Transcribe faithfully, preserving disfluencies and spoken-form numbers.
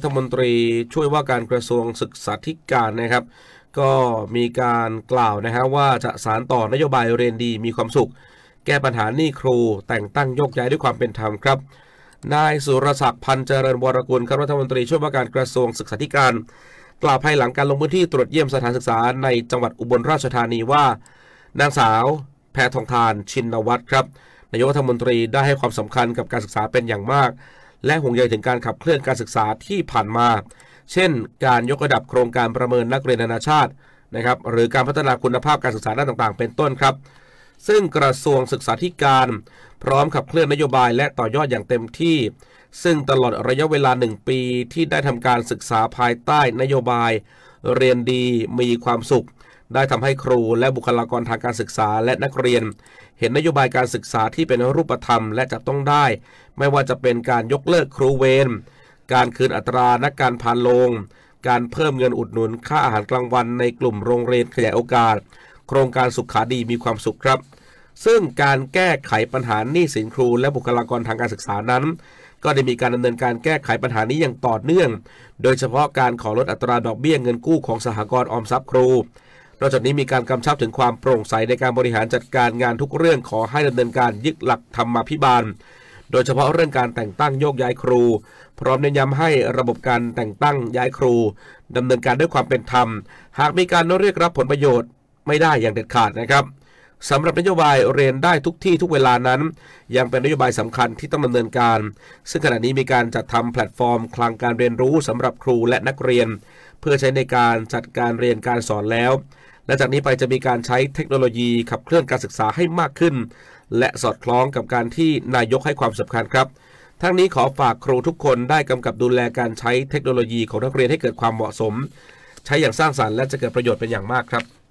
ฐมนตรีช่วยว่าการกระทรวงศึกษาธิการนะครับก็มีการกล่าวนะฮะว่าจะสานต่อนโยบายเรียนดีมีความสุขแก้ปัญหาหนี้ครูแต่งตั้งโยกย้ายด้วยความเป็นธรรมครับนายสุรศักดิ์พันธ์เจริญวรกุลครับรัฐมนตรีช่วยว่าการกระทรวงศึกษาธิการกล่าวภายหลังการลงพื้นที่ตรวจเยี่ยมสถานศึกษาในจังหวัดอุบลราชธานีว่านางสาวแพทองธารชินวัตรครับนายกรัฐมนตรีได้ให้ความสำคัญกับการศึกษาเป็นอย่างมากและห่วงใยถึงการขับเคลื่อนการศึกษาที่ผ่านมาเช่นการยกระดับโครงการประเมินนักเรียนนานาชาตินะครับหรือการพัฒนาคุณภาพการศึกษาด้านต่างๆเป็นต้นครับซึ่งกระทรวงศึกษาธิการพร้อมขับเคลื่อนนโยบายและต่อยอดอย่างเต็มที่ซึ่งตลอดระยะเวลาหนึ่งปีที่ได้ทำการศึกษาภายใต้นโยบายเรียนดีมีความสุขได้ทำให้ครูและบุคลากรทางการศึกษาและนักเรียนเห็นนโยบายการศึกษาที่เป็นรูปธรรมและจับต้องได้ไม่ว่าจะเป็นการยกเลิกครูเวรการคืนอัตรานักการพานโรงการเพิ่มเงินอุดหนุนค่าอาหารกลางวันในกลุ่มโรงเรียนขยายโอกาสโครงการสุขาดีมีความสุขครับซึ่งการแก้ไขปัญหาหนี้สินครูและบุคลากรทางการศึกษานั้นก็ได้มีการดำเนินการแก้ไขปัญหานี้อย่างต่อเนื่องโดยเฉพาะการขอลดอัตราดอกเบี้ยเงินกู้ของสหกรณ์ออมทรัพย์ครูนอกจากนี้มีการกำชับถึงความโปร่งใสในการบริหารจัดการงานทุกเรื่องขอให้ดำเนินการยึดหลักธรรมาภิบาลโดยเฉพาะเรื่องการแต่งตั้งโยกย้ายครูพร้อมเน้นย้ำให้ระบบการแต่งตั้งย้ายครูดำเนินการด้วยความเป็นธรรมหากมีการเรียกรับผลประโยชน์ไม่ได้อย่างเด็ดขาดนะครับสำหรับนโยบายเรียนได้ทุกที่ทุกเวลานั้นยังเป็นนโยบายสำคัญที่ต้องดำเนินการซึ่งขณะนี้มีการจัดทำแพลตฟอร์มคลังการเรียนรู้สำหรับครูและนักเรียนเพื่อใช้ในการจัดการเรียนการสอนแล้วและจากนี้ไปจะมีการใช้เทคโนโลยีขับเคลื่อนการศึกษาให้มากขึ้นและสอดคล้องกับการที่นายกให้ความสำคัญครับทั้งนี้ขอฝากครูทุกคนได้กำกับดูแลการใช้เทคโนโลยีของนักเรียนให้เกิดความเหมาะสมใช้อย่างสร้างสรรค์และจะเกิดประโยชน์เป็นอย่างมากครับ